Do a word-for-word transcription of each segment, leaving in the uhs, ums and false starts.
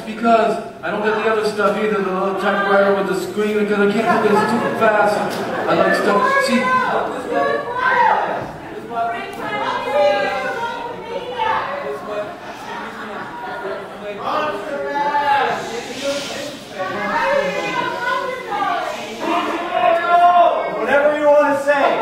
because I don't get the other stuff either, the little typewriter with the screen, because I can't do this too fast. I like stuff. See, whatever you want to say.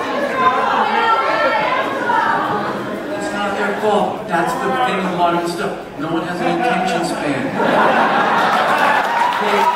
It's not their fault. That's the thing with modern stuff. No one has an attention span. They,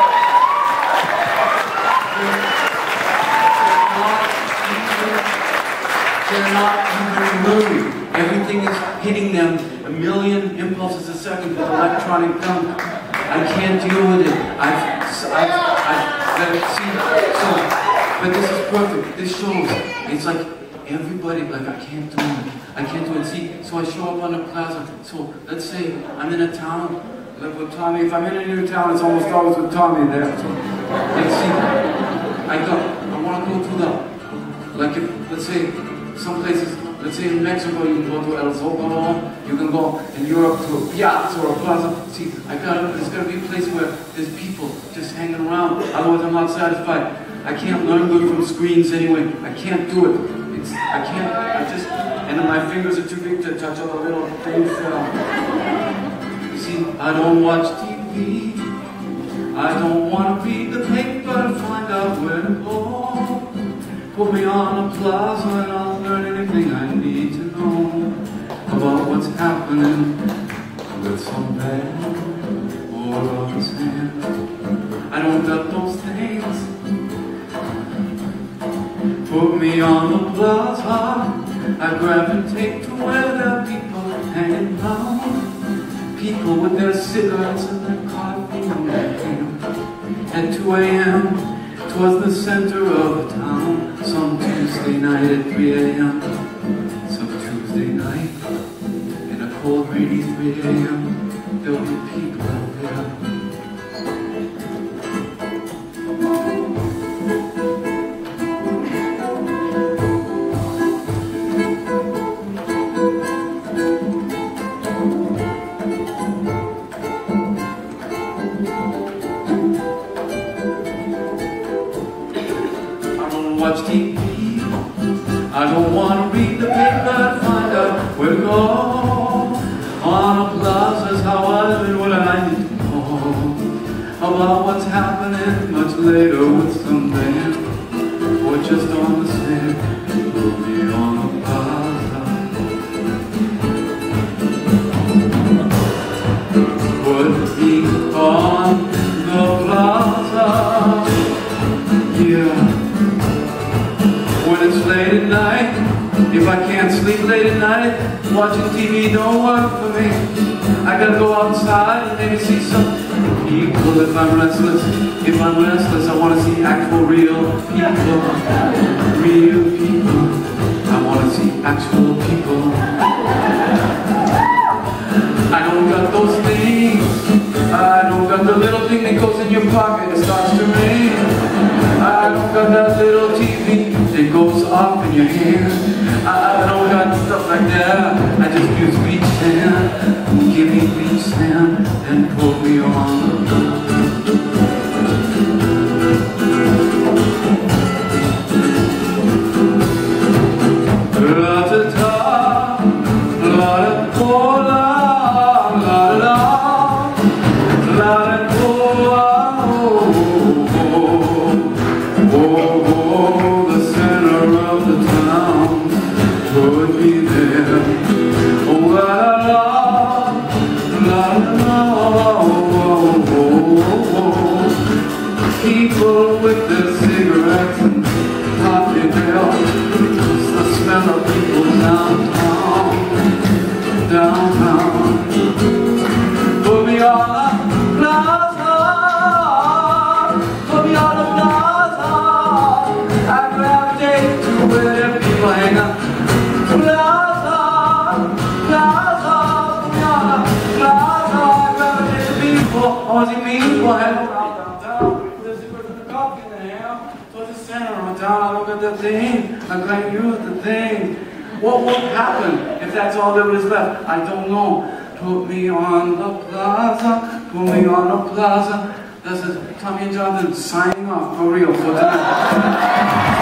they're not even moving. Everything is hitting them a million impulses a second with electronic junk. I can't deal with it. I've, I've, I've, I've seen it. So, but this is perfect. This shows. It's like everybody, like I can't do it. I can't do it. See, so I show up on the plaza. So let's say I'm in a town, like with Tommy. If I'm in a new town, it's almost always with Tommy there. So, like, see, I go. I want to go to the, like if, let's say, some places, let's say in Mexico, you can go to El Zócalo, you can go in Europe to a piazza or a plaza. See, I gotta, there's got to be a place where there's people just hanging around. Otherwise, I'm not satisfied. I can't learn good from screens anyway. I can't do it. It's, I can't, I just, and then my fingers are too big to touch all the little things. Uh, you see, I don't watch T V. I don't want to read the paper to find out where to go. Put me on a plaza and I'll learn anything I need to know about what's happening with some band or other hand. I don't got those things. Put me on the plaza, I gravitate to where there are people hanging out. People with their cigarettes and their coffee in their hand. At two A M, twas the center of the town. Some Tuesday night at three A M Some Tuesday night, in a cold rainy three A M There'll be people out there. Watch T V. I don't want to read the paper to find out where to go. On a plaza's how I live, what I need to know about what's happening much later with some band, or just on the stand. Put me on a plaza. Put me on the plaza. Yeah. When it's late at night, if I can't sleep late at night, watching T V don't work for me. I gotta go outside and maybe see some people if I'm restless. If I'm restless, I wanna see actual real people. Real people. I wanna see actual people. I don't got those things. I don't got the little thing that goes in your pocket and starts to ring. I don't got that little T V that goes off in your hand. I don't got stuff like that. I just use beach sand. Give me beach sand and put me on the people with their cigarettes and coffee bells. The smell of people downtown, downtown. Put me on the plaza, put me on the plaza. I gravitate to where people hang out. Plaza, plaza, put me on the plaza. I gravitate to people. I want to see people hang around downtown. Coffee in the hand, towards the center of town. I look at the thing, I can't use the thing. What would happen if that's all there was left? I don't know. Put me on the plaza, put me on the plaza. This is Tommy and Jonathan signing off for real for tonight.